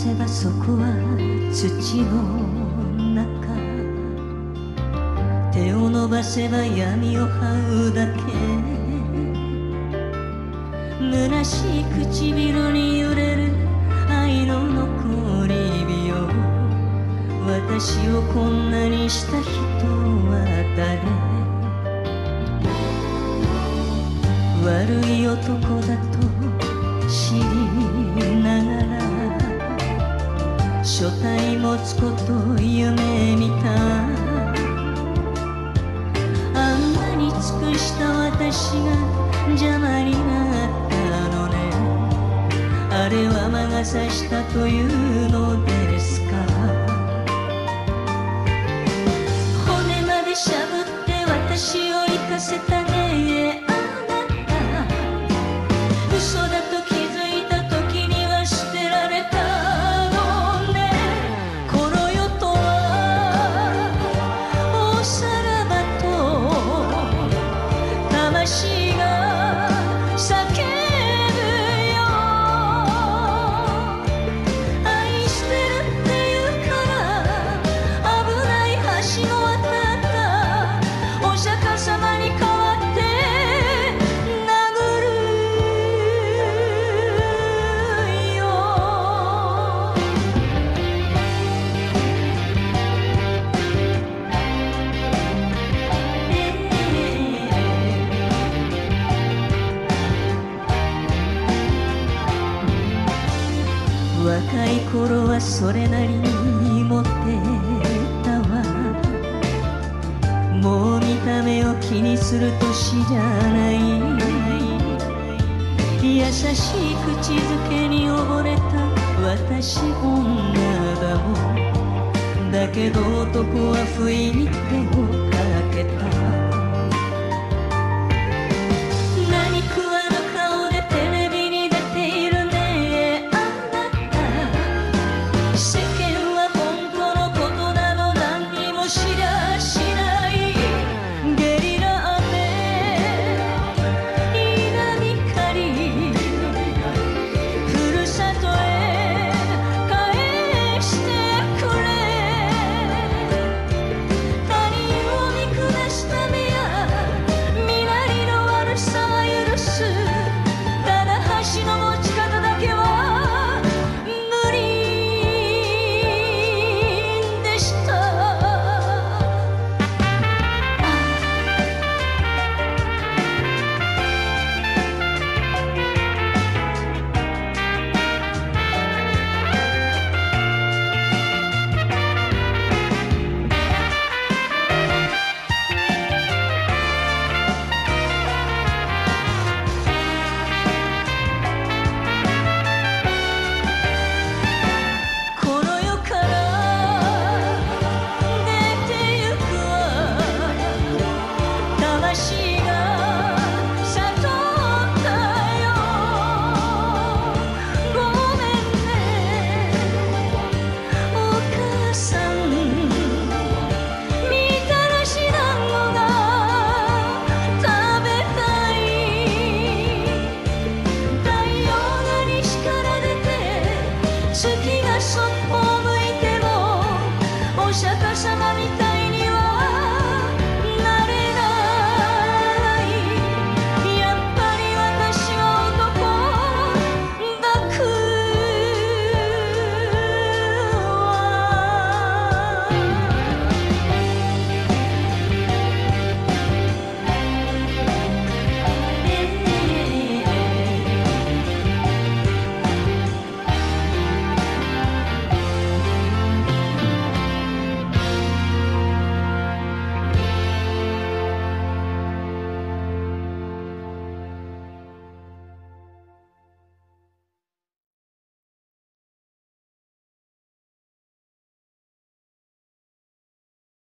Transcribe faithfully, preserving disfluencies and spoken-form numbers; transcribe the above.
せばそこは土の中、手を伸ばせば闇を這うだけ、虚しい唇に揺れる愛の残り火を、私をこんなにした人は誰？悪い男だと知りながら所帯持つこと夢見た。あんなに尽くした私が邪魔になったのね。あれは魔が差したというのですか。骨までしゃぶって私を生かせたね。嘘だと気づいた時には捨てられたのね。この世とはおさらばと魂が叫ぶよ。愛してるって言うから危ない橋を渡ったお釈迦様に代わって若い頃はそれなりにモテたわ。もう見た目を気にする年じゃない。優しい口づけに溺れた私女だもん。だけど男は不意に手をかけた。